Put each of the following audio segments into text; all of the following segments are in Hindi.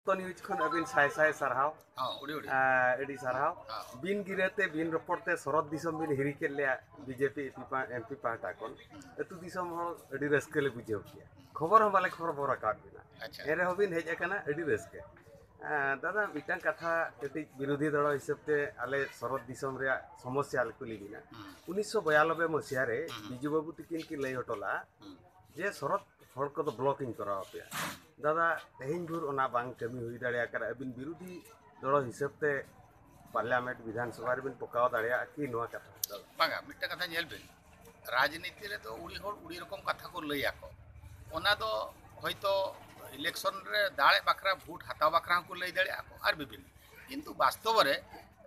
तो न्यूज खन अबिन साय साय सरहाव उड़ी एडी सरहाव बिन गिरते बिन रपड़ते शरद दिसम बिन हिरी के ले बीजेपी एमपी पार्टा कोन एतु दिसम हो एडी रस्के ले बुझेव किया खबर हम बाले खबर बोरा काट बिना अच्छा एरे हबिन हेज एकना एडी रस्के दादा मिटन कथा एटी विरोधी दल हिसाबते आले शरद दिसम रे समस्या आले कुली बिना 1992 मसिया रे बिजू बाबू तिकिन की लई हटला जे शरद हर को ब्लॉकिंग करा पे दादा तेहन भूर ओना बांग कमी हुई दाड़िया कर अबिन विरोधी दल हिसाबते पार्लियामेंट विधानसभा बिन पकाव दाड़िया कि नोआ कथा बागा मिट्टा कथा नेल बिन राजनीति रे तो उड़ी होड़ उड़ी रकम कथा को लई आको ओना दो होयतो इलेक्शन रे दाळे बाखरा भोट हाता बाखरा को लई दाड़े आको आर बिबिन किंतु वास्तव रे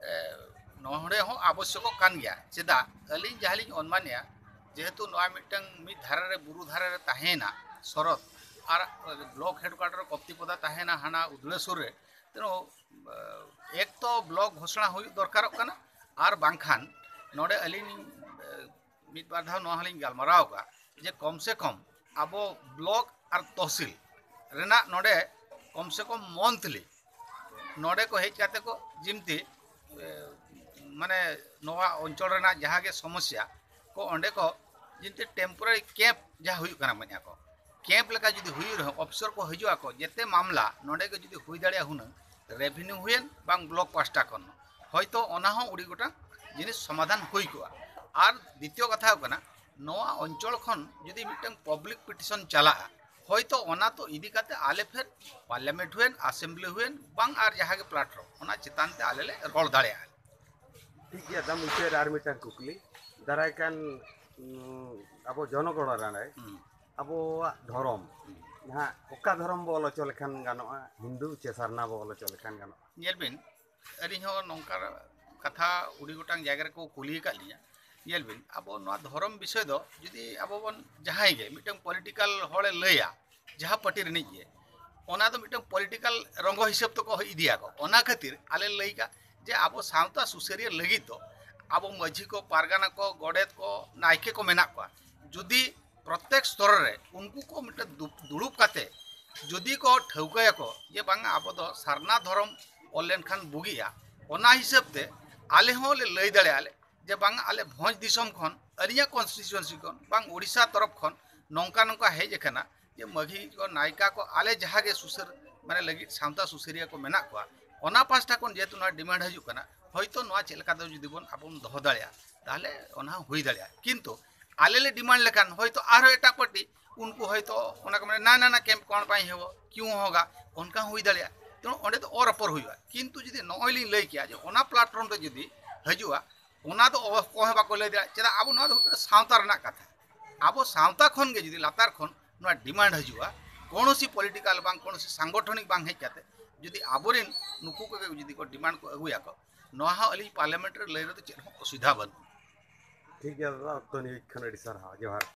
नहडे हो आवश्यक कान गया चेदा अली जहाली अनमानिया जेहेतु नोआ मिटंग मि धारा रे बुरु धारा रे ताहेना शरद और ब्लॉक हेडक्वार्टर कप्तिपदा ताहेना हाना उदलेश्वर रे तेनो एक तो ब्लॉक घोषणा हुई दरकार और बांखान नोडे अली मिट बार धाव नोहाली गालमाराव का जे कम से कम आबो ब्लॉक और तहसील रेना नोडे कम से कम मंथली नोडे को हेज काते को जिमती माने नोवा अंचल रेना जहाँ के समस्या को अंडे को जिनते टेम्पोरारी कैंप जहाँ हुई कना मनिया को कैंप लेका जुदी हुई रहो ऑफिसर को हिजुआ को जेते मामला नोडे के जुदी हुई दाड़िया हुन रेवेन्यू हुएन बांग ब्लॉक पास्टा कन हयतो ओना हो उड़ी गोटा जिनिस समाधान हुई कोआ और द्वितीय कथा कना नोआ अंचल खन जुदी मिटन पब्लिक पिटिशन चला हयतो ओना तो इदी काते आले फिर पार्लियामेंट हुएन असेंबली हुएन बांग आर जहाँ के प्लेटफॉर्म ओना चितान ते आले ले रोल दाड़िया ठीक गया दम उसे आर मिटन कुकली दाराय कान अब जनगण राणे अब धर्म ना ओका धर्म बो आलोचना लेखान गानोआ हिंदू चे सारना बो आलोचना लेखान गानो नेलबिन अरी हो नंकार कथा उड़ी गोटांग जायगा को कुली का लिया नेलबिन अब नोआ धर्म विषय दो जदी अब बन जहां गे मिटंग पॉलिटिकल होले लया जहां पार्टी रे निजे ओना तो मिटंग पॉलिटिकल रंग हिसाब तो को इदिया को ओना खातिर आले लईका जे अब सावता सुसेरिया लगी तो अब माझी को पारगाना को गडेत को नायके को मेना को जुदी प्रत्येक स्तर रे उनको को मिटे दुड़ुब काते जुदी को ठौकाया को जे बांगा अब दो सारना धर्म ओलेन खान बुगिया ओना हिसाब ते आले हो ले लई दाड़े आले जे बांगा आले भोज दिसम खन अरिया कॉन्स्टिट्यूएंसी खन बांग ओडिशा तरफ खन नौका नौका हेज एखना जे मघी को नायका को आले जहाँ के सुसर माने लगी सावता सुसेरिया को मेना को ओना पास्टा कोन जेतु ना डिमांड हजु कना हयतो नोआ चेलका दो जुदी बन आपन दह दाड़िया ताहले ओना हुई दाड़िया किंतु आले ले डिमांड लेखान हयतो आरो एटा पार्टी उनको हयतो ओना को माने ना ना ना कैंप कोन पाई हेबो क्यों होगा उनका हुई दाड़िया तेणु ओंडे तो और अपर हुआ किंतु जुदी नॉइली लई किया जे ओना प्लेटफॉर्म रे जुदी हजुआ ओना तो कोहेबा को लई दाड़िया चेदा आबो नोआ दो सावता रना कथा आबो सावता खन गे जुदी लातार खन नोआ डिमांड हजुआ कोनोसी पॉलिटिकल बांग कोनोसी सांगठनिक बांग हेज काते जुदी आबोरिन नुकु को जुदी को डिमांड को अगुया को नोहा अली पार्लियामेंट रे लई रे तो चेद असुविधा बन ठीक है दादा तो न्यूज खन एडी सरहा जोहार